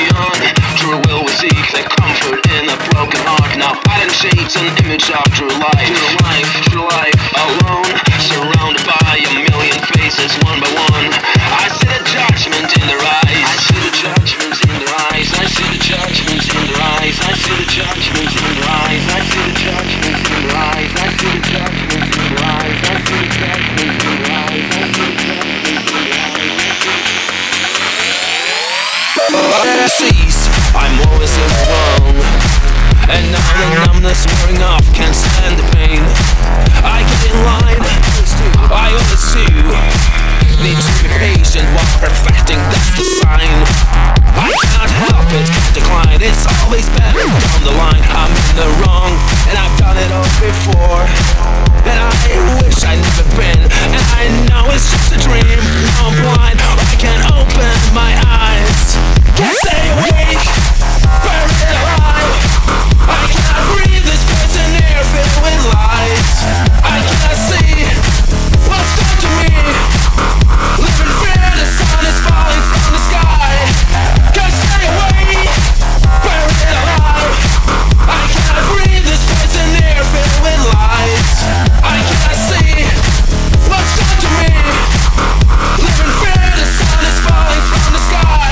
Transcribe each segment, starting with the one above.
beyond. True will we seek the comfort in a broken heart. Now pattern shapes an image of true life. True life, alone, surrounded by a million faces, one by one. I see the judgment in their eyes. I see the judgment in their eyes. I see the judgment in their eyes. I see the judgment in their eyes. I see the judgment in their eyes. I see the judgment in their eyes. I see the judgment in their eyes. I see the judgment in their eyes. I'm always in the wrong, and now the numbness wearing off, can't stand the pain. I get in line, I always do. Need to be patient while perfecting, that's the sign. I cannot help it, decline, it's always better down the line. I'm in the wrong, and I've done it all before, and I wish I'd never been, and I know it's just a dream. Now I'm blind, I can't open my eyes. Can't stay awake, buried alive. I cannot breathe this prison air filled with lies. I cannot see what's done to me. Living fear, the sun is falling from the sky. Can't stay awake, buried alive. I cannot breathe this prison air filled with lies. I cannot see what's done to me. Living fear, the sun is falling from the sky.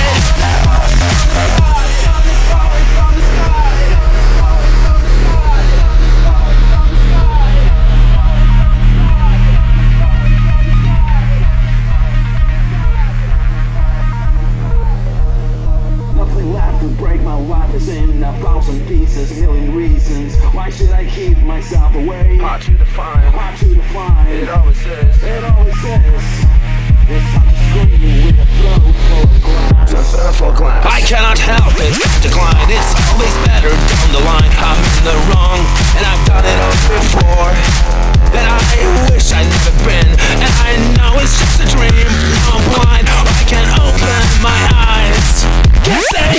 In a thousand pieces, million reasons. Why should I keep myself away? Hard to define, hard to define. It always is, it always is. It's hard to scream with a throat full of glass. A throat full of glass. I cannot help it, decline. It's always better down the line. I'm in the wrong, and I've done it all before, and I wish I'd never been, and I know it's just a dream. Now I'm blind, I can't open my eyes. Can't say